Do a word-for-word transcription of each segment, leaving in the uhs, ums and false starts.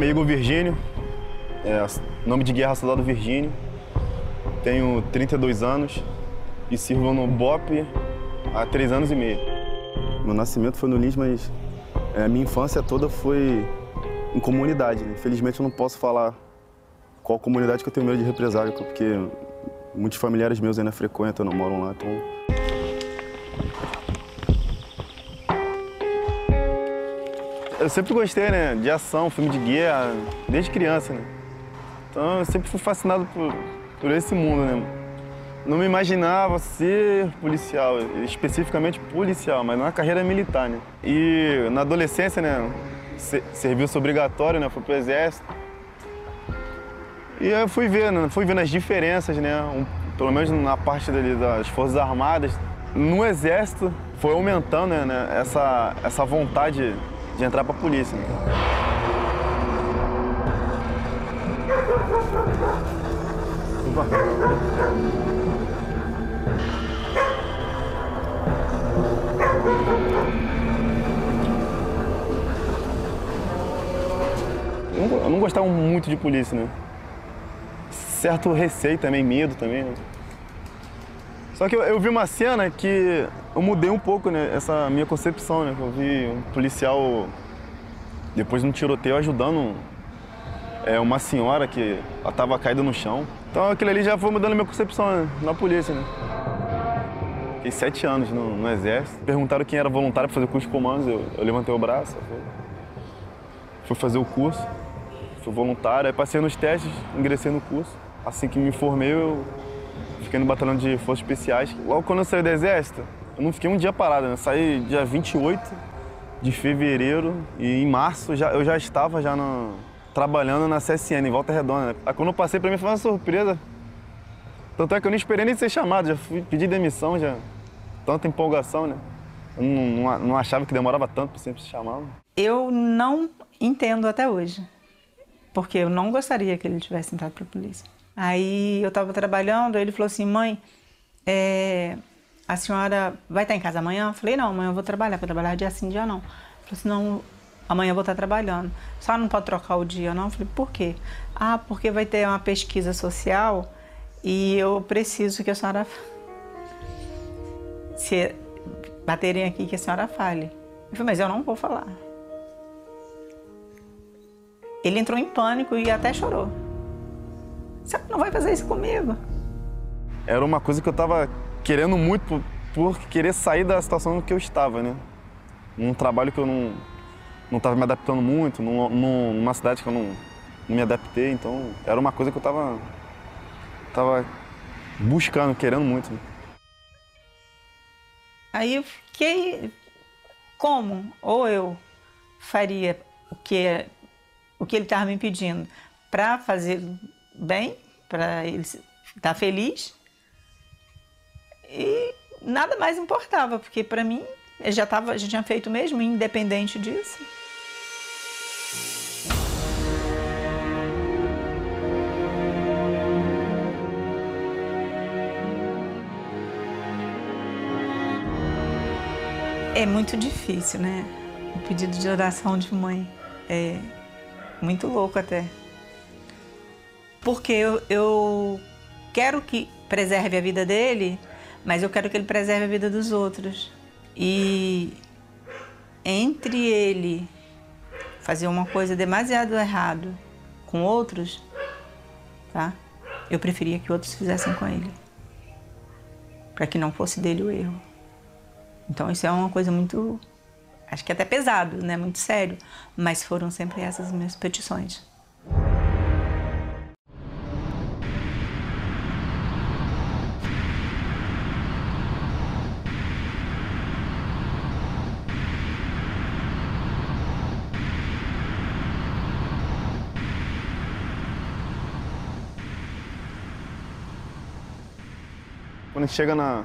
nome é Igor Virgínio, é, nome de guerra Soldado Virgínio. Tenho trinta e dois anos e sirvo no B O P há três anos e meio. Meu nascimento foi no Lins, mas é, a minha infância toda foi em comunidade, né? Infelizmente eu não posso falar qual comunidade que eu tenho medo de represália, porque muitos familiares meus ainda frequentam, não moram lá, então... Eu sempre gostei, né, de ação, filme de guerra, desde criança, né? Então eu sempre fui fascinado por, por esse mundo, né? Não me imaginava ser policial, especificamente policial, mas na carreira militar, né? E na adolescência, né, serviço obrigatório, né, fui pro exército. E eu fui vendo, fui vendo as diferenças, né, um, pelo menos na parte dali das Forças Armadas. No exército foi aumentando, né, essa, essa vontade de entrar pra polícia. Né? Eu não gostava muito de polícia, né? Certo receio também, medo também, né? Só que eu, eu vi uma cena que eu mudei um pouco, né, essa minha concepção, né? Eu vi um policial, depois de um tiroteio, ajudando é, uma senhora que estava caída no chão. Então aquilo ali já foi mudando a minha concepção, né, na polícia, né? Fiquei sete anos no, no exército. Perguntaram quem era voluntário para fazer o curso de comandos, eu, eu levantei o braço, fui, fui fazer o curso, fui voluntário, aí passei nos testes, ingressei no curso. Assim que me formei, eu fiquei no batalhão de forças especiais. Logo quando eu saí do exército, eu não fiquei um dia parado, né? Saí dia vinte e oito de fevereiro e em março já, eu já estava já no, trabalhando na C S N, em Volta Redonda. Né? Aí quando eu passei, pra mim foi uma surpresa. Tanto é que eu não esperei nem ser chamado, já fui pedir demissão, já. Tanta empolgação, né? Eu não, não, não achava que demorava tanto para sempre se chamar. Eu não entendo até hoje, porque eu não gostaria que ele tivesse entrado para a polícia. Aí eu estava trabalhando, ele falou assim, mãe, é, a senhora vai estar em casa amanhã? Eu falei, não, amanhã eu vou trabalhar, vou trabalhar dia sim, dia não. Ele falou assim, não, amanhã eu vou estar trabalhando. A senhora não pode trocar o dia, não? Eu falei, por quê? Ah, porque vai ter uma pesquisa social e eu preciso que a senhora, se baterem aqui, que a senhora fale. Eu falei, mas eu não vou falar. Ele entrou em pânico e até chorou. Você não vai fazer isso comigo? Era uma coisa que eu estava querendo muito por, por querer sair da situação em que eu estava, né? Num trabalho que eu não não estava me adaptando muito, num, numa cidade que eu não, não me adaptei, então era uma coisa que eu estava tava buscando, querendo muito. Né? Aí eu fiquei, como? Ou eu faria o que, o que ele estava me pedindo para fazer bem, para ele estar feliz, e nada mais importava, porque para mim eu já, tava, já tinha feito mesmo, independente disso. É muito difícil, né? O pedido de oração de mãe é muito louco até. Porque eu, eu quero que preserve a vida dele, mas eu quero que ele preserve a vida dos outros. E entre ele fazer uma coisa demasiado errado com outros, tá? Eu preferia que outros fizessem com ele, para que não fosse dele o erro. Então isso é uma coisa muito, acho que até pesado, né? Muito sério, mas foram sempre essas as minhas petições. Quando a gente chega na,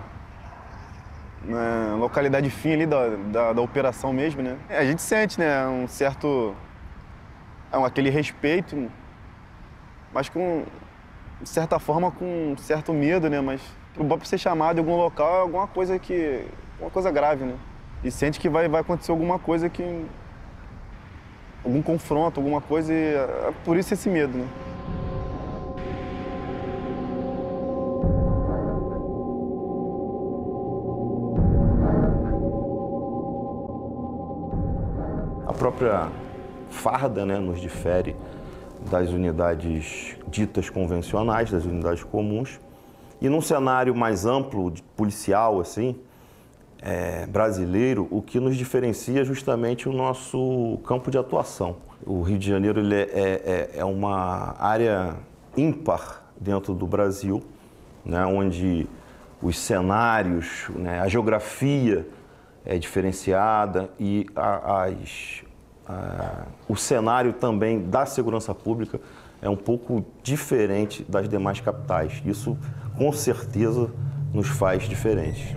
na localidade fim ali da, da, da operação mesmo, né? A gente sente, né, um certo, um, aquele respeito, mas com, de certa forma, com um certo medo, né? Mas o B O P ser chamado em algum local é alguma coisa que, uma coisa grave, né? E sente que vai, vai acontecer alguma coisa que algum confronto, alguma coisa, e é por isso esse medo, né? A própria farda, né, nos difere das unidades ditas convencionais, das unidades comuns. E num cenário mais amplo, de policial, assim, é, brasileiro, o que nos diferencia é justamente o nosso campo de atuação. O Rio de Janeiro ele é, é, é uma área ímpar dentro do Brasil, né, onde os cenários, né, a geografia é diferenciada e a, as, a, o cenário também da segurança pública é um pouco diferente das demais capitais. Isso, com certeza, nos faz diferentes.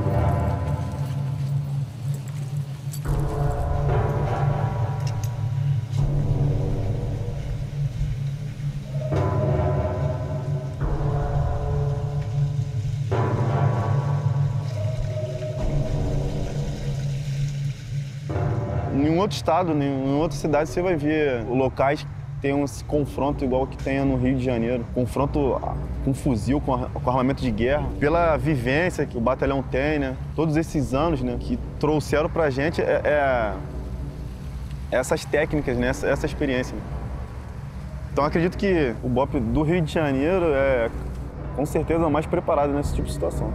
Em um outro estado, em outra cidade, você vai ver locais que tem um confronto igual que tem no Rio de Janeiro. Confronto com fuzil, com armamento de guerra. Pela vivência que o batalhão tem, né? Todos esses anos, né, que trouxeram pra gente é, é, essas técnicas, né, essa, essa experiência. Então acredito que o B O P do Rio de Janeiro é, com certeza, o mais preparado nesse tipo de situação.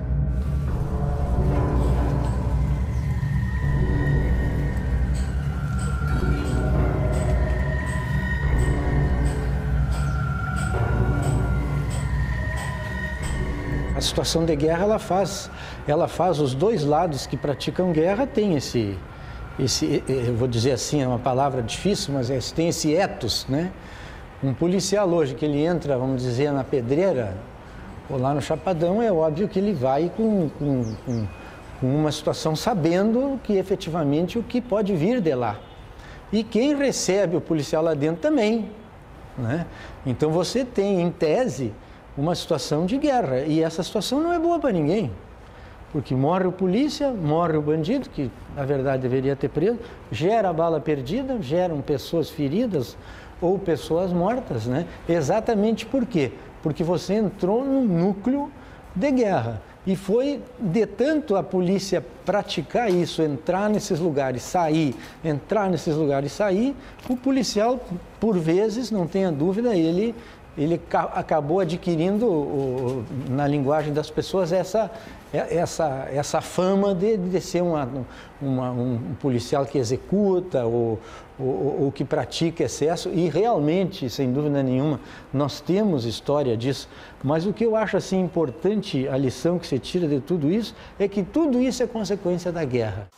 A situação de guerra, ela faz, ela faz os dois lados que praticam guerra, tem esse, esse, eu vou dizer assim, é uma palavra difícil, mas é, tem esse ethos, né? Um policial hoje que ele entra, vamos dizer, na pedreira, ou lá no Chapadão, é óbvio que ele vai com, com, com, com uma situação sabendo que efetivamente o que pode vir de lá. E quem recebe o policial lá dentro também, né? Então você tem, em tese, uma situação de guerra, e essa situação não é boa para ninguém, porque morre o polícia, morre o bandido, que na verdade deveria ter preso, gera bala perdida, geram pessoas feridas ou pessoas mortas, né? Exatamente por quê? Porque você entrou num núcleo de guerra. E foi de tanto a polícia praticar isso, entrar nesses lugares, sair, entrar nesses lugares, sair, o policial, por vezes, não tenha dúvida, ele ele acabou adquirindo, na linguagem das pessoas, essa, essa, essa fama de, de ser uma, uma, um policial que executa ou, ou, ou que pratica excesso, e realmente, sem dúvida nenhuma, nós temos história disso, mas o que eu acho assim, importante, a lição que se tira de tudo isso, é que tudo isso é consequência da guerra.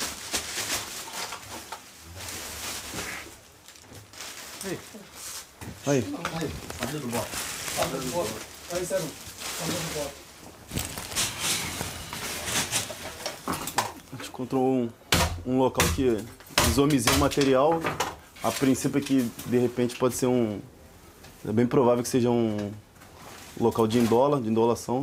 Ei. Aí. Aí, padre do bote. Padre do bote. Aí, sério. Padre do bote. A gente encontrou um, um local que desomizinha o material. A princípio aqui, de repente, pode ser um... É bem provável que seja um local de indola, de indolação.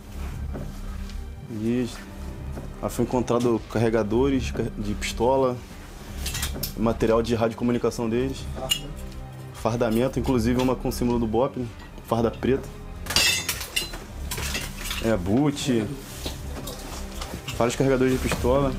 E foi encontrado carregadores de pistola, material de radiocomunicação deles. Fardamento, inclusive uma com símbolo do B O P, né? Farda preta. É, boot. Vários carregadores de pistola.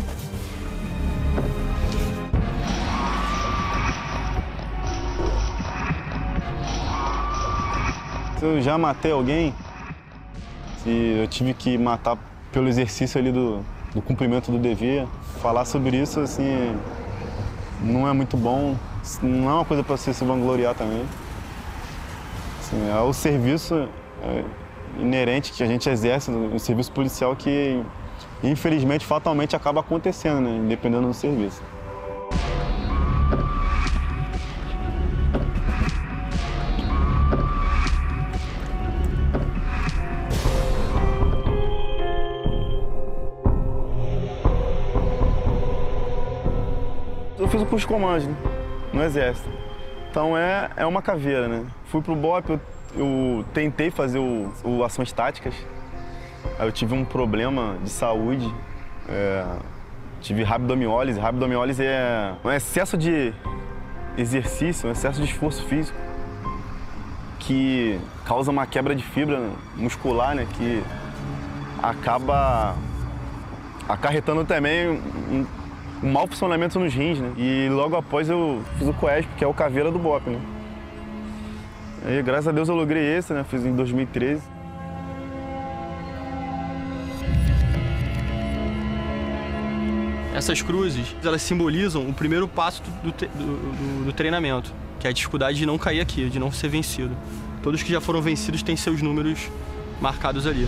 Se eu já matei alguém, se eu tive que matar pelo exercício ali do, do cumprimento do dever, falar sobre isso, assim, não é muito bom. Não é uma coisa para você se vangloriar também. Assim, é o serviço é, inerente que a gente exerce, o serviço policial que, infelizmente, fatalmente acaba acontecendo, né, dependendo do serviço. Eu fiz o curso de comando, né? No Exército. Então é, é uma caveira, né? Fui pro B O P, eu, eu tentei fazer o, o ações táticas, aí eu tive um problema de saúde, é, tive rabdomiólise. Rabdomiólise é um excesso de exercício, um excesso de esforço físico que causa uma quebra de fibra muscular, né, que acaba acarretando também um, um mau funcionamento nos rins, né? E logo após eu fiz o COESP, que é o Caveira do B O P, né? E graças a Deus eu logrei esse, né? Fiz em dois mil e treze. Essas cruzes, elas simbolizam o primeiro passo do, do, do, do treinamento, que é a dificuldade de não cair aqui, de não ser vencido. Todos que já foram vencidos têm seus números marcados ali.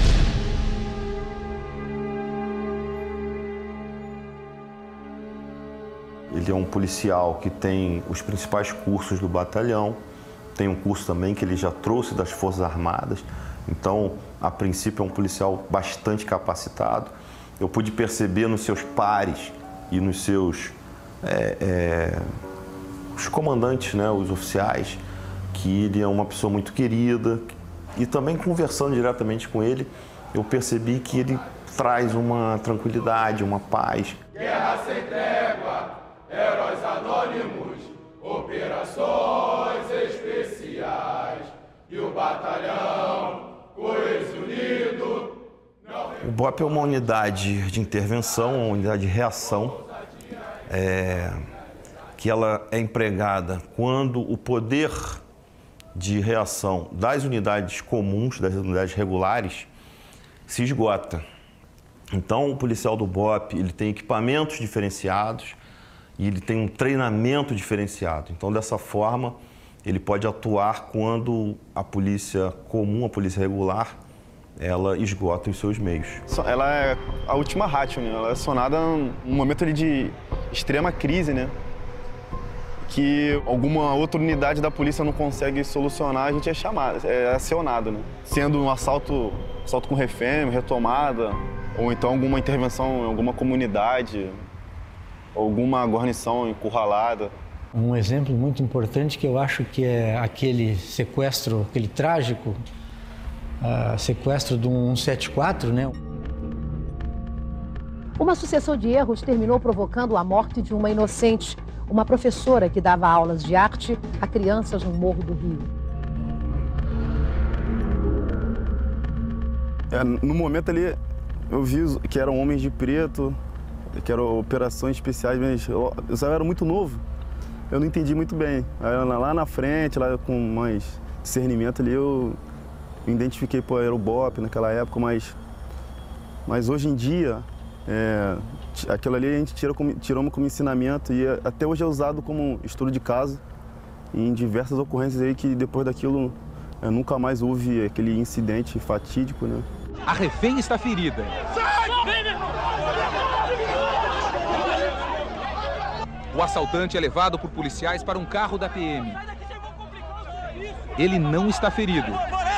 Ele é um policial que tem os principais cursos do batalhão, tem um curso também que ele já trouxe das Forças Armadas, então, a princípio, é um policial bastante capacitado. Eu pude perceber nos seus pares e nos seus é, é, os comandantes, né, os oficiais, que ele é uma pessoa muito querida. E também conversando diretamente com ele, eu percebi que ele traz uma tranquilidade, uma paz. Guerra sem trégua, heróis anônimos, operações especiais e o batalhão coeso unido. O B O P é uma unidade de intervenção, uma unidade de reação, é, que ela é empregada quando o poder de reação das unidades comuns, das unidades regulares, se esgota. Então, o policial do B O P ele tem equipamentos diferenciados e ele tem um treinamento diferenciado. Então, dessa forma, ele pode atuar quando a polícia comum, a polícia regular, ela esgota os seus meios. Ela é a última ratio, né? Ela é acionada num momento ali de extrema crise, né? Que alguma outra unidade da polícia não consegue solucionar, a gente é chamado, é acionado, né? Sendo um assalto, assalto com refém, retomada, ou então alguma intervenção em alguma comunidade, alguma guarnição encurralada. Um exemplo muito importante que eu acho que é aquele sequestro, aquele trágico uh, sequestro do cento e setenta e quatro, né? Uma sucessão de erros terminou provocando a morte de uma inocente, uma professora que dava aulas de arte a crianças no Morro do Rio. É, no momento ali, eu vi que eram homens de preto, que eram operações especiais, mas eu, eu só era muito novo. Eu não entendi muito bem. Aí, lá na frente, lá com mais discernimento ali, eu me identifiquei, pô, era o B O P naquela época, mas, mas hoje em dia, é, aquilo ali a gente tira como, tiramos como ensinamento e até hoje é usado como estudo de caso em diversas ocorrências aí que depois daquilo é, nunca mais houve aquele incidente fatídico, né? A refém está ferida. O assaltante é levado por policiais para um carro da P M. Ele não está ferido.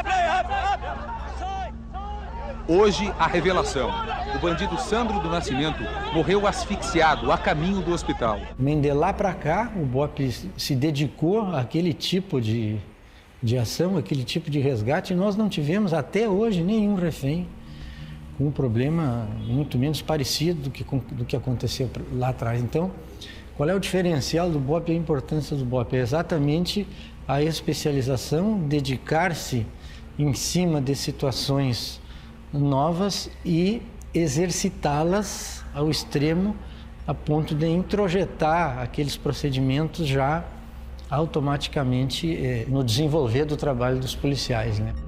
Hoje, a revelação. O bandido Sandro do Nascimento morreu asfixiado a caminho do hospital. De lá para cá, o B O P se dedicou àquele tipo de, de ação, aquele tipo de resgate, e nós não tivemos até hoje nenhum refém com um problema muito menos parecido do que, do que aconteceu lá atrás. Então, qual é o diferencial do B O P e a importância do B O P? É exatamente a especialização, dedicar-se em cima de situações novas e exercitá-las ao extremo a ponto de introjetar aqueles procedimentos já automaticamente eh, no desenvolver do trabalho dos policiais, né?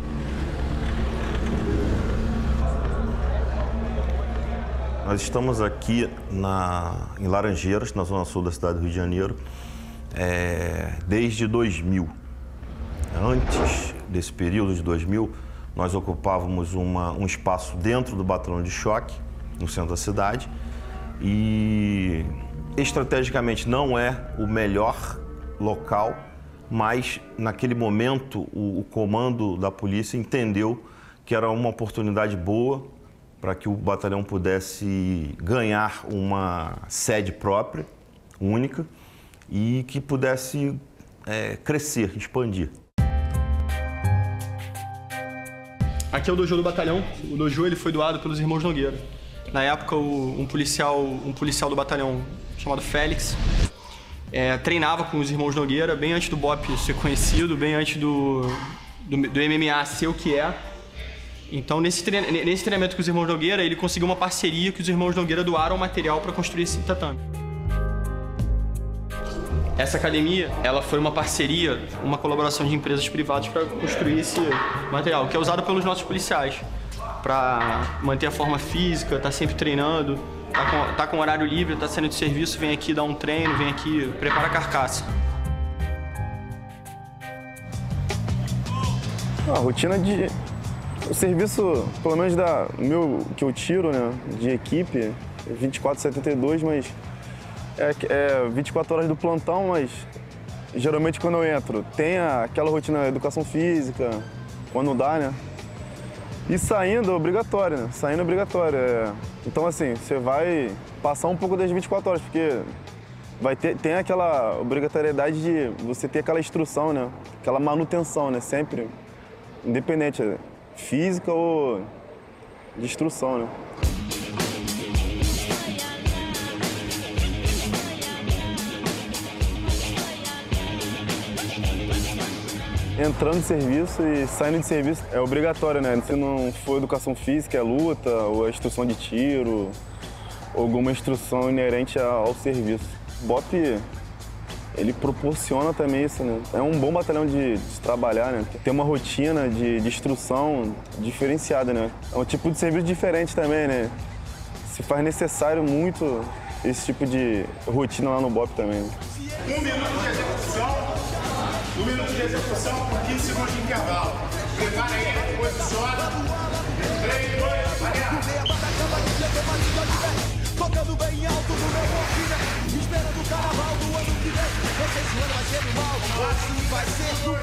Nós estamos aqui na, em Laranjeiras, na zona sul da cidade do Rio de Janeiro, é, desde dois mil. Antes desse período de dois mil, nós ocupávamos uma, um espaço dentro do batalhão de choque, no centro da cidade, e estrategicamente não é o melhor local, mas naquele momento o, o comando da polícia entendeu que era uma oportunidade boa para que o batalhão pudesse ganhar uma sede própria, única, e que pudesse é, crescer, expandir. Aqui é o dojo do batalhão. O dojo ele foi doado pelos irmãos Nogueira. Na época, o, um, policial, um policial do batalhão chamado Félix é, treinava com os irmãos Nogueira bem antes do B O P ser conhecido, bem antes do, do, do M M A ser o que é. Então, nesse, treina, nesse treinamento com os irmãos Nogueira, ele conseguiu uma parceria que os irmãos Nogueira doaram material para construir esse tatame. Essa academia, ela foi uma parceria, uma colaboração de empresas privadas para construir esse material, que é usado pelos nossos policiais, para manter a forma física, tá sempre treinando, tá com, tá com horário livre, tá saindo de serviço, vem aqui dar um treino, vem aqui, prepara a carcaça. A rotina de... O serviço, pelo menos da meu, que eu tiro, né, de equipe, é vinte e quatro, setenta e dois, mas é, é vinte e quatro horas do plantão, mas geralmente quando eu entro tem aquela rotina de educação física, quando dá, né? E saindo é obrigatório, né? Saindo é obrigatório. É... Então, assim, você vai passar um pouco das vinte e quatro horas, porque vai ter, tem aquela obrigatoriedade de você ter aquela instrução, né? Aquela manutenção, né? Sempre, independente, física ou de instrução, né? Entrando de serviço e saindo de serviço é obrigatório, né? Se não for educação física, é luta, ou a instrução de tiro, ou alguma instrução inerente ao serviço. O B O P, ele proporciona também isso, né? É um bom batalhão de, de trabalhar, né? Tem uma rotina de, de instrução diferenciada, né? É um tipo de serviço diferente também, né? Se faz necessário muito esse tipo de rotina lá no B O P também. Né? Um minuto de execução. Um minuto de execução por quinze segundos de intervalo. Prepara aí, posiciona. três, dois, valeu! Tocando bem alto no meu ouvido, esperando o carnaval do ano que vem. Não sei se o ano vai ser do mal, ou se vai ser do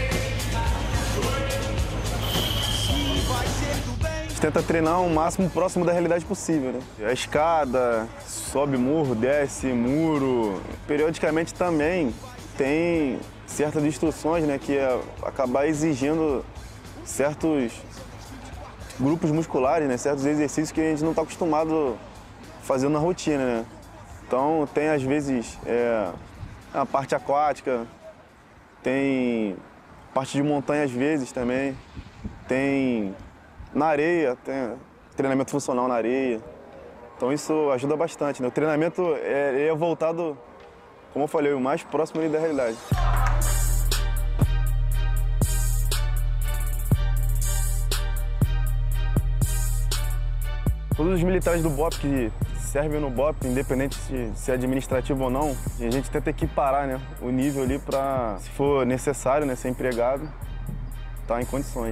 bem. Se vai ser do bem. A gente tenta treinar o máximo próximo da realidade possível, né? A escada, sobe morro, desce muro. Periodicamente também tem certas instruções, né, que é acabar exigindo certos grupos musculares, né, certos exercícios que a gente não está acostumado a fazer na rotina, né. Então tem às vezes é, a parte aquática, tem parte de montanha às vezes também, tem na areia, tem treinamento funcional na areia. Então isso ajuda bastante, né. O treinamento é, é voltado, como eu falei, o mais próximo ali da realidade. Todos os militares do B O P que servem no B O P, independente de se é administrativo ou não, a gente tenta equiparar, né, o nível ali para, se for necessário, né, ser empregado, estar em condições.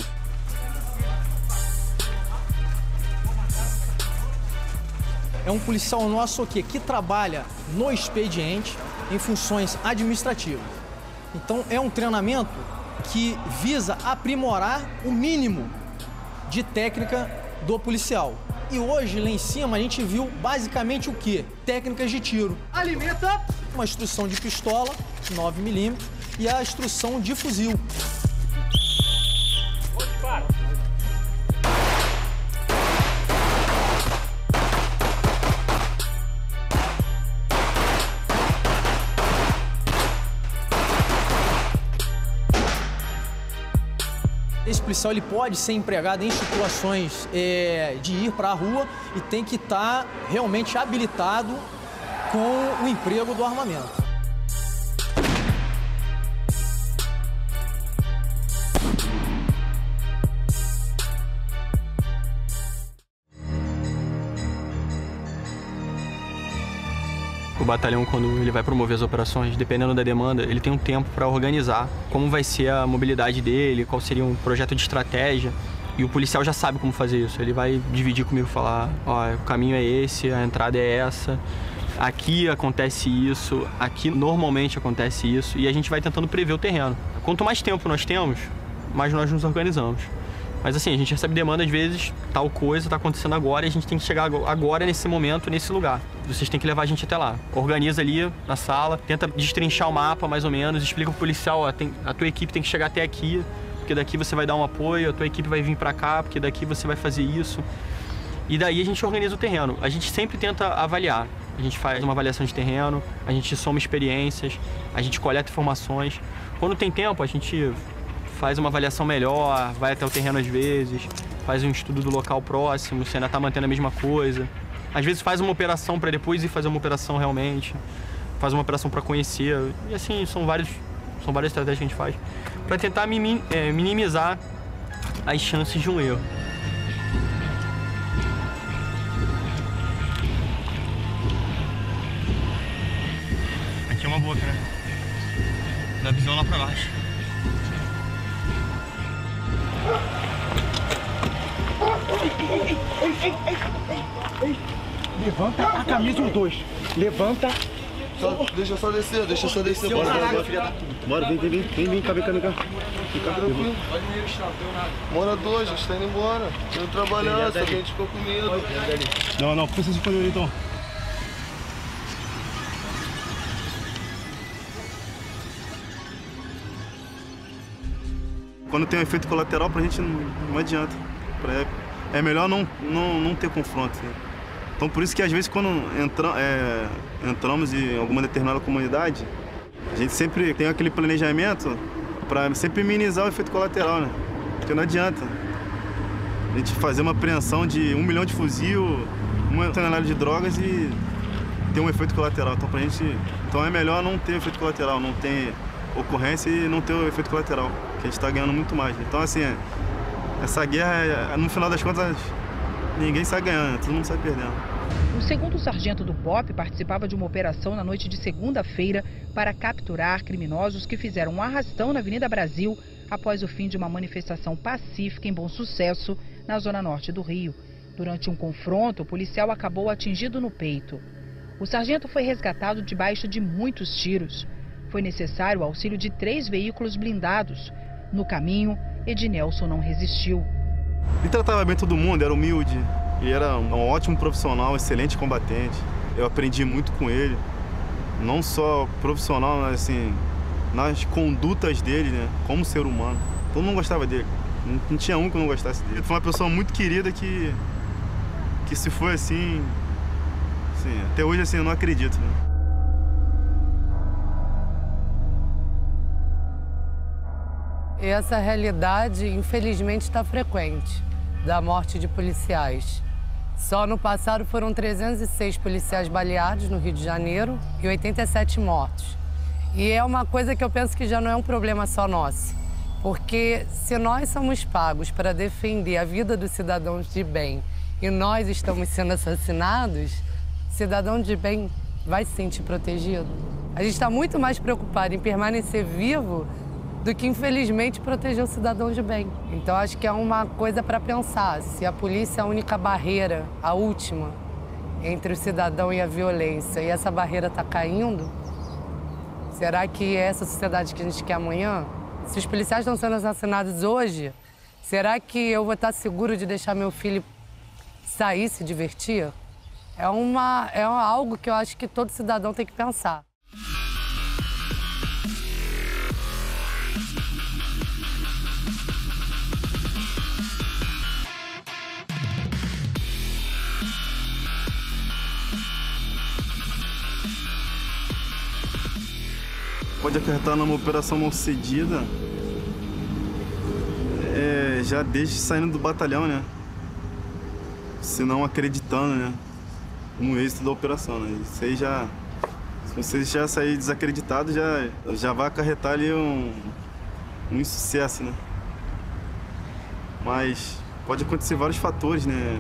É um policial nosso aqui que trabalha no expediente em funções administrativas. Então é um treinamento que visa aprimorar o mínimo de técnica do policial. E hoje, lá em cima, a gente viu basicamente o quê? Técnicas de tiro. Alimenta! Uma instrução de pistola, nove milímetros, e a instrução de fuzil. Esse policial ele pode ser empregado em situações é, de ir para a rua e tem que estar realmente habilitado com o emprego do armamento. O batalhão, quando ele vai promover as operações, dependendo da demanda, ele tem um tempo para organizar como vai ser a mobilidade dele, qual seria um projeto de estratégia. E o policial já sabe como fazer isso. Ele vai dividir comigo, falar, ó, o caminho é esse, a entrada é essa, aqui acontece isso, aqui normalmente acontece isso, e a gente vai tentando prever o terreno. Quanto mais tempo nós temos, mais nós nos organizamos. Mas assim, a gente recebe demanda, às vezes, tal coisa está acontecendo agora e a gente tem que chegar agora, nesse momento, nesse lugar. Vocês têm que levar a gente até lá. Organiza ali na sala, tenta destrinchar o mapa, mais ou menos, explica pro policial, ó, tem, a tua equipe tem que chegar até aqui, porque daqui você vai dar um apoio, a tua equipe vai vir para cá, porque daqui você vai fazer isso. E daí a gente organiza o terreno. A gente sempre tenta avaliar. A gente faz uma avaliação de terreno, a gente soma experiências, a gente coleta informações. Quando tem tempo, a gente faz uma avaliação melhor, vai até o terreno às vezes, faz um estudo do local próximo, se ainda está mantendo a mesma coisa. Às vezes faz uma operação para depois ir fazer uma operação realmente, faz uma operação para conhecer. E assim, são, vários, são várias estratégias que a gente faz para tentar minimizar as chances de um erro. Aqui é uma boca, né? Dá visão lá pra baixo. Levanta a camisa os dois. Levanta. Só, deixa eu só descer, deixa eu só descer. Bora, bora, bora, filha da puta. Bora, vem, vem, vem, vem, vem, cá, vem cá, vem cá. Fica tranquilo. Bora dois, a gente tá indo embora. Tô indo trabalhar, só que a gente ficou com medo. Não, não, por que você escolheu então? Quando tem um efeito colateral, pra gente não, não adianta. É, é melhor não, não, não ter confronto. Né? Então por isso que às vezes quando entra, é, entramos em alguma determinada comunidade, a gente sempre tem aquele planejamento para sempre minimizar o efeito colateral, né? Porque não adianta a gente fazer uma apreensão de um milhão de fuzil, uma tonelada de drogas e ter um efeito colateral. Então, pra gente, então é melhor não ter efeito colateral, não ter ocorrência e não ter o efeito colateral, que a gente está ganhando muito mais. Então assim, essa guerra, no final das contas, ninguém sai ganhando, todo mundo sai perdendo. O segundo sargento do B O P participava de uma operação na noite de segunda-feira para capturar criminosos que fizeram um arrastão na Avenida Brasil após o fim de uma manifestação pacífica em Bom Sucesso, na zona norte do Rio. Durante um confronto, o policial acabou atingido no peito. O sargento foi resgatado debaixo de muitos tiros. Foi necessário o auxílio de três veículos blindados. No caminho, Ednelson não resistiu. Ele tratava bem todo mundo, era humilde. Ele era um ótimo profissional, um excelente combatente. Eu aprendi muito com ele. Não só profissional, mas assim, nas condutas dele, né? Como ser humano. Todo mundo gostava dele. Não, não tinha um que não gostasse dele. Ele foi uma pessoa muito querida que, que se foi assim, assim, até hoje assim, eu não acredito. Né? Essa realidade, infelizmente, está frequente, da morte de policiais. Só no passado foram trezentos e seis policiais baleados no Rio de Janeiro e oitenta e sete mortos. E é uma coisa que eu penso que já não é um problema só nosso, porque se nós somos pagos para defender a vida dos cidadãos de bem e nós estamos sendo assassinados, cidadão de bem vai se sentir protegido. A gente está muito mais preocupado em permanecer vivo do que, infelizmente, proteger o cidadão de bem. Então, acho que é uma coisa para pensar. Se a polícia é a única barreira, a última, entre o cidadão e a violência, e essa barreira está caindo, será que é essa sociedade que a gente quer amanhã? Se os policiais estão sendo assassinados hoje, será que eu vou estar seguro de deixar meu filho sair, se divertir? É, uma, é algo que eu acho que todo cidadão tem que pensar. Pode acarretar numa operação mal sucedida, é, já desde saindo do batalhão, né? Se não acreditando, né? No êxito da operação, né? Isso aí já, se você já sair desacreditado, já, já vai acarretar ali um, um insucesso, né? Mas pode acontecer vários fatores, né?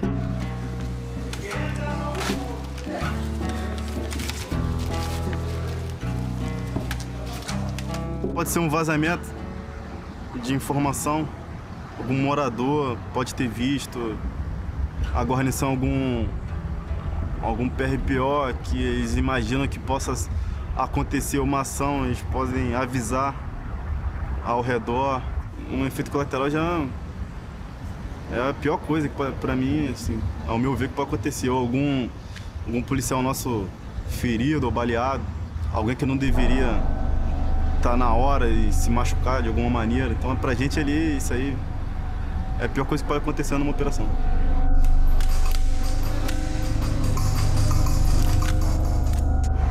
Pode ser um vazamento de informação, algum morador pode ter visto a guarnição, algum, algum P R P O que eles imaginam que possa acontecer uma ação, eles podem avisar ao redor. Um efeito colateral já é a pior coisa que para mim, assim, ao meu ver, que pode acontecer. Ou algum, algum policial nosso ferido ou baleado, alguém que não deveria tá na hora e se machucar de alguma maneira. Então, pra gente ali, isso aí é a pior coisa que pode acontecer numa operação.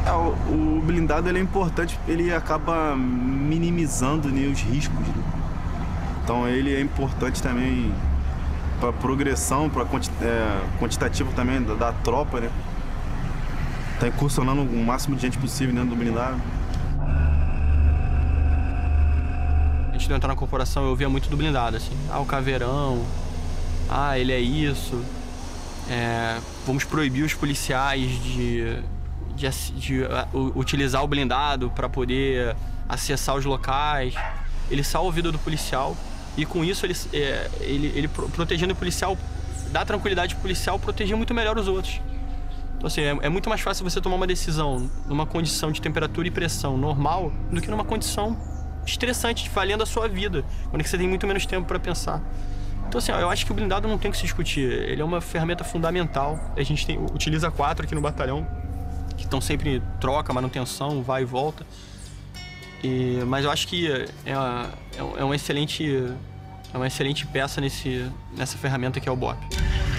É, o, o blindado ele é importante, ele acaba minimizando, né, os riscos. Né? Então ele é importante também para progressão, para quanti, é, quantitativo também da, da tropa, né? Tá incursionando o máximo de gente possível dentro do blindado. Antes de eu entrar na corporação, eu ouvia muito do blindado, assim. Ah, o caveirão. Ah, ele é isso. É, vamos proibir os policiais de, de, de uh, utilizar o blindado para poder acessar os locais. Ele salva a vida do policial e com isso ele, é, ele, ele protegendo o policial, dá tranquilidade pro policial, proteger muito melhor os outros. Então assim, é, é muito mais fácil você tomar uma decisão numa condição de temperatura e pressão normal do que numa condição estressante, valendo a sua vida, quando você tem muito menos tempo para pensar. Então assim, ó, eu acho que o blindado não tem que se discutir, ele é uma ferramenta fundamental. A gente tem, utiliza quatro aqui no batalhão, que estão sempre em troca, manutenção, vai e volta. E, mas eu acho que é uma, é uma excelente, é uma excelente peça nesse, nessa ferramenta que é o B O P.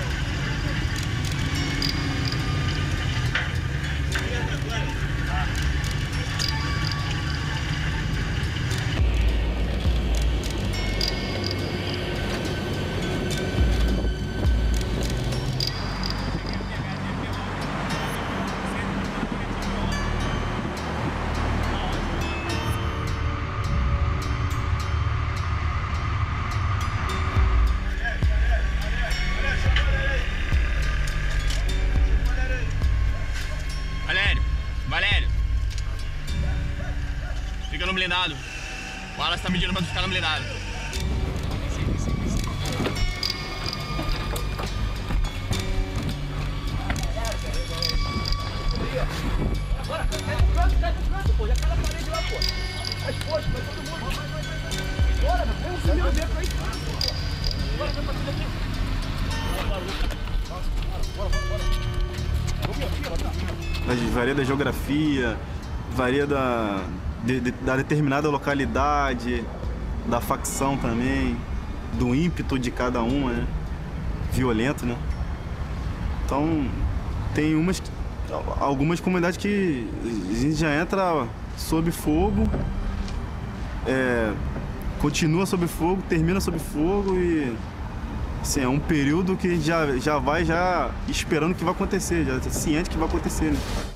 Fica no blindado. O Wallace tá medindo pra tu ficar no blindado. Bora, vai pro canto, vai pro canto, pô. Já cai na parede lá, pô. Faz posto, vai todo mundo. Vai, vai, vai. Bora, meu. Vem um filho dentro aí. Bora, vem pra tudo aqui. Bora, bora, bora, bora. Vamos aqui, ó, tá. Varia da geografia, varia da, de, de, da determinada localidade, da facção também, do ímpeto de cada uma, né? Violento, né? Então, tem umas, algumas comunidades que a gente já entra sob fogo, é, continua sob fogo, termina sob fogo e assim, é um período que já, já vai já esperando o que vai acontecer, já ciente que vai acontecer, né?